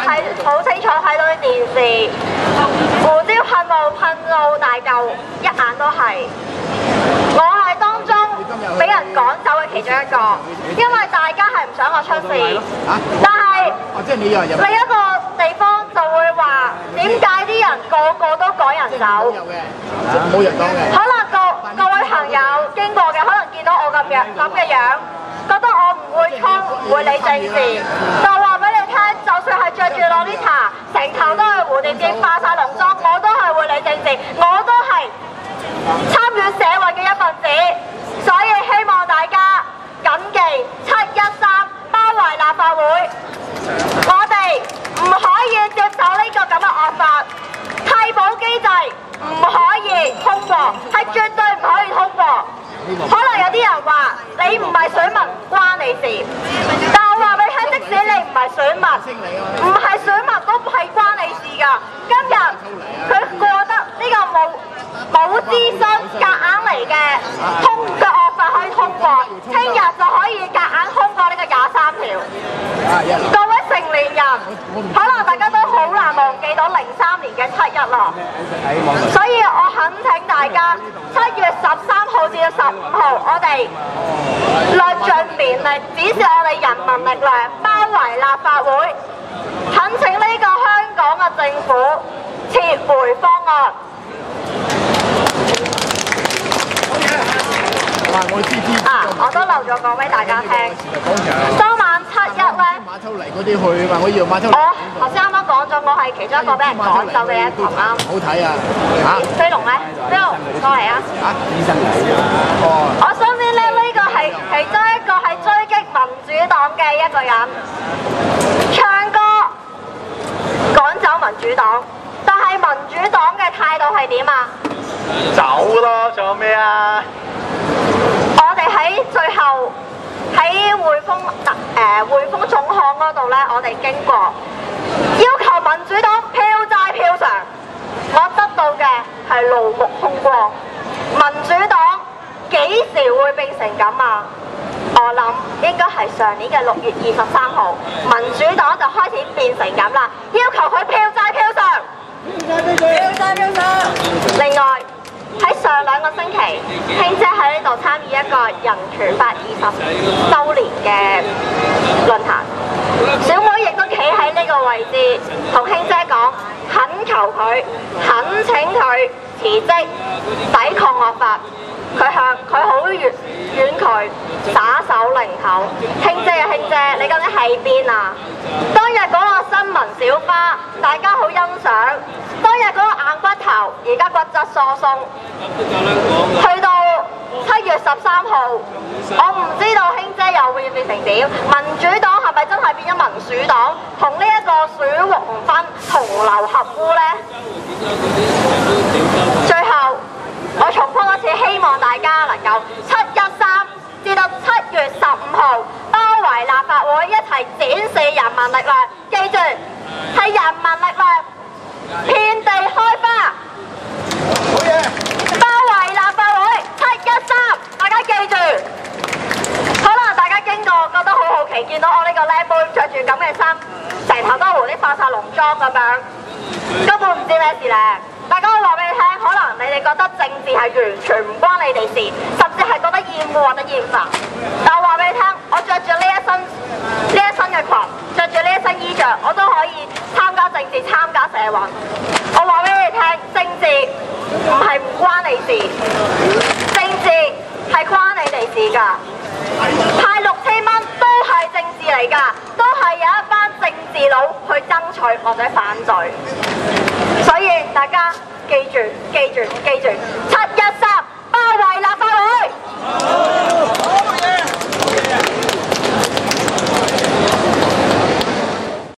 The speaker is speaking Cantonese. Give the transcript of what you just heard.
好清楚睇到啲電視，胡椒噴霧噴到大嚿，一眼都係。我係當中俾人趕走嘅其中一個，因為大家係唔想我出事，但係另一個地方就會話點解啲人個個都趕人走？ 冇人講嘅。 可能各位朋友經過嘅，可能見到我咁嘅樣，覺得我唔會衝，唔會理政治，就話俾你聽，就算係着住Lolita，成頭都係蝴蝶結，化晒濃妝，我都係會理政治，我都係參與社運嘅一份子，所以希望大家謹記713包圍立法會，我哋唔可以接受呢個咁嘅惡法，替補機制唔可以通過，係絕對唔可以通過。可能有啲人話你唔係選民關你事，但我話俾你聽，即使你唔係選民，唔係選民都係關你事㗎。今日佢過得呢個冇諮詢夾硬嚟嘅惡法可以通過，聽日就可以夾硬通過呢個23條。各位成年人，可能大家都好難忘記到03年嘅7·1咯，所以我懇請大家7月13號至到15號，我哋略盡綿力，指示我哋人民力量包圍立法會，懇請呢個香港嘅政府撤回方案。我都漏咗講俾大家聽。當晚7·1咧， 馬秋嚟嗰啲去嘛，我以為馬秋。 我頭先啱啱講咗，我係其中一個俾人趕走嘅一群啱。 好睇啊！ 飛龍咧，飛龍過嚟啊！ 醫生嚟啊！ 我身邊咧呢個係其中一個係追擊民主黨嘅一個人，唱歌趕走民主黨，但係民主黨嘅態度係點啊？ 走咯，仲有咩啊？ 我哋喺最後喺匯豐總行嗰度咧，我哋經過要求民主黨票債票償，我得到嘅係怒目空光。民主黨幾時會變成咁啊？我諗應該係上年嘅6月23號，民主黨就開始變成咁啦，要求佢票債票償。另外喺上2個星期，卿姐喺呢度參與一個人權法20週年嘅論壇，小妹亦都企喺呢個位置同卿姐講，懇求佢，懇請佢辭職，抵抗惡法。佢好婉拒，耍手擰頭。卿姐啊，卿姐，你究竟喺邊啊？當日嗰個新聞小花，大家好欣賞。當日嗰個硬骨頭，而家骨質疏鬆。去到7月13號，我唔知道卿姐又會變成點。民主黨係咪真係變咗民鼠黨，同呢一個鼠黃昏同流合污呢？最後，我重複一次，希望大家能夠713至到7月15號包圍立法會，一齊展示人民力量。記住，係人民力量，遍地開花。包圍立法會713，大家記住。可能大家經過覺得好好奇，見到我呢個靚妹着住咁嘅衫，成頭都係蝴蝶化晒濃妝咁樣，根本唔知咩事咧。大家我話俾你聽，可能你哋覺得政治係完全唔關你哋事，甚至係覺得厭惡或者厭煩。但我話俾你聽，我着住呢一身嘅裙，着住呢一身衣着，我都可以參加政治、參加社運。我話俾你聽，政治唔係唔關你事，政治係關你哋事㗎。派6000蚊都係政治嚟㗎，都係有一班政治佬去爭取或者反對。所以大家記住，713